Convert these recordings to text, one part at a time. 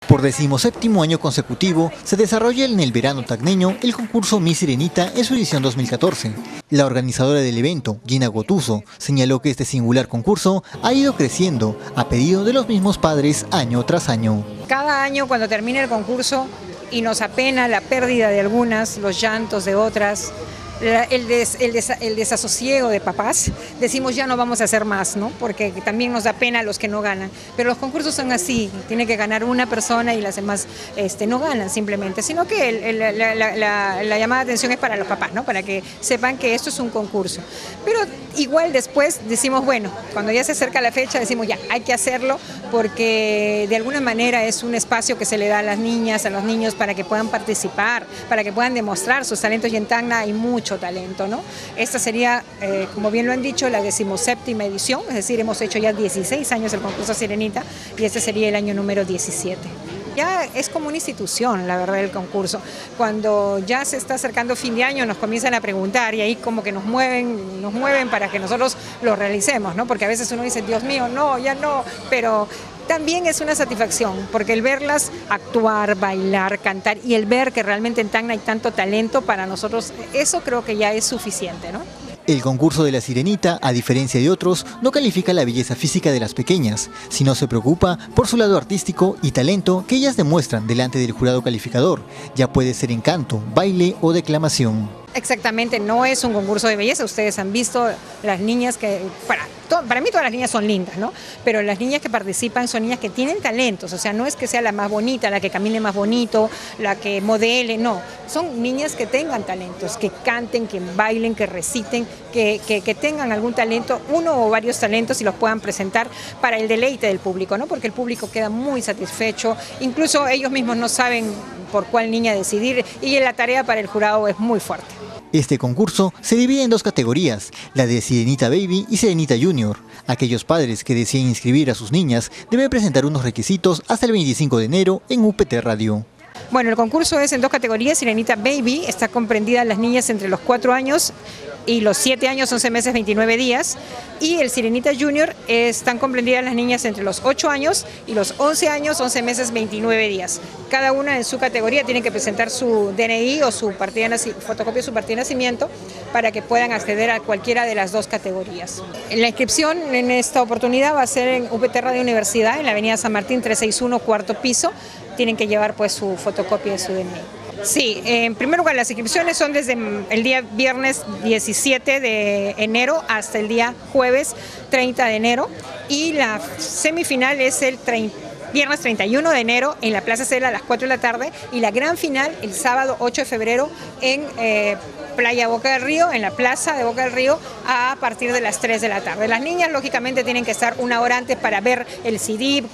Por 17º año consecutivo, se desarrolla en el verano tacneño el concurso Miss Sirenita en su edición 2014. La organizadora del evento, Gina Gotuso, señaló que este singular concurso ha ido creciendo a pedido de los mismos padres año tras año. Cada año cuando termina el concurso y nos apena la pérdida de algunas, los llantos de otras, el desasosiego de papás, decimos ya no vamos a hacer más, ¿no? Porque también nos da pena a los que no ganan. Pero los concursos son así, tiene que ganar una persona y las demás no ganan simplemente, sino que la llamada de atención es para los papás, ¿no? Para que sepan que esto es un concurso. Pero igual después decimos, bueno, cuando ya se acerca la fecha decimos ya, hay que hacerlo porque de alguna manera es un espacio que se le da a las niñas, a los niños para que puedan participar, para que puedan demostrar sus talentos y en Tacna hay mucho talento, ¿no? Esta sería, como bien lo han dicho, la 17ª edición, es decir, hemos hecho ya 16 años el concurso Sirenita y este sería el año número 17. Ya es como una institución, la verdad, el concurso. Cuando ya se está acercando fin de año nos comienzan a preguntar y ahí como que nos mueven para que nosotros lo realicemos, ¿no? Porque a veces uno dice, Dios mío, no, ya no, pero también es una satisfacción, porque el verlas actuar, bailar, cantar y el ver que realmente en Tacna hay tanto talento para nosotros, eso creo que ya es suficiente, ¿no? El concurso de la Sirenita, a diferencia de otros, no califica la belleza física de las pequeñas, sino se preocupa por su lado artístico y talento que ellas demuestran delante del jurado calificador, ya puede ser en canto, baile o declamación. Exactamente, no es un concurso de belleza, ustedes han visto las niñas que, para mí todas las niñas son lindas, ¿no? Pero las niñas que participan son niñas que tienen talentos, o sea, no es que sea la más bonita, la que camine más bonito, la que modele, no, son niñas que tengan talentos, que canten, que bailen, que reciten, que tengan algún talento, uno o varios talentos y los puedan presentar para el deleite del público, ¿no? Porque el público queda muy satisfecho, incluso ellos mismos no saben por cuál niña decidir y la tarea para el jurado es muy fuerte. Este concurso se divide en dos categorías, la de Sirenita Baby y Sirenita Junior. Aquellos padres que deseen inscribir a sus niñas deben presentar unos requisitos hasta el 25 de enero en UPT Radio. Bueno, el concurso es en dos categorías. Sirenita Baby está comprendida las niñas entre los 4 años y los 7 años, 11 meses, 29 días. Y el Sirenita Junior están comprendidas las niñas entre los 8 años y los 11 años, 11 meses, 29 días. Cada una en su categoría tiene que presentar su DNI o su fotocopia de su partida de nacimiento para que puedan acceder a cualquiera de las dos categorías. La inscripción en esta oportunidad va a ser en UPT Radio Universidad, en la avenida San Martín 361, cuarto piso. Tienen que llevar pues su fotocopia de su DNI. Sí, en primer lugar las inscripciones son desde el día viernes 17 de enero hasta el día jueves 30 de enero y la semifinal es el viernes 31 de enero en la Plaza Cela a las 4 de la tarde y la gran final el sábado 8 de febrero en Playa Boca del Río, en la Plaza de Boca del Río a partir de las 3 de la tarde. Las niñas lógicamente tienen que estar una hora antes para ver el CD,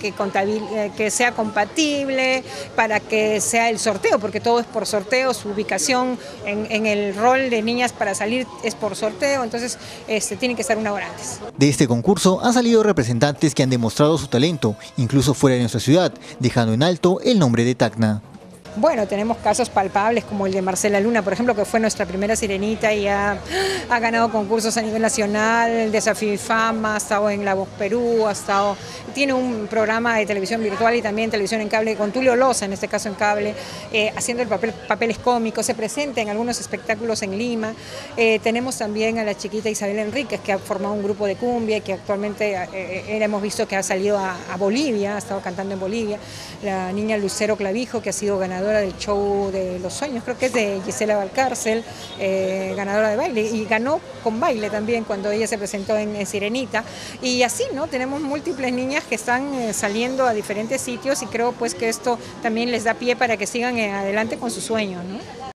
que sea compatible, para que sea el sorteo, porque todo es por sorteo, su ubicación en el rol de niñas para salir es por sorteo, entonces tienen que estar una hora antes. De este concurso han salido representantes que han demostrado su talento, incluso fuera de nuestra ciudad, dejando en alto el nombre de Tacna. Bueno, tenemos casos palpables como el de Marcela Luna, por ejemplo, que fue nuestra primera sirenita y ha ganado concursos a nivel nacional, Desafío y Fama, ha estado en La Voz Perú, tiene un programa de televisión virtual y también televisión en cable con Tulio Loza, en este caso en cable, haciendo papeles cómicos, se presenta en algunos espectáculos en Lima. Tenemos también a la chiquita Isabel Enríquez, que ha formado un grupo de cumbia y que actualmente hemos visto que ha salido a Bolivia, ha estado cantando en Bolivia. La niña Lucero Clavijo, que ha sido ganadora del show de los sueños, creo que es de Gisela Valcárcel, ganadora de baile y ganó con baile también cuando ella se presentó en Sirenita y así, ¿no? Tenemos múltiples niñas que están saliendo a diferentes sitios y creo pues que esto también les da pie para que sigan adelante con sus sueños, ¿no?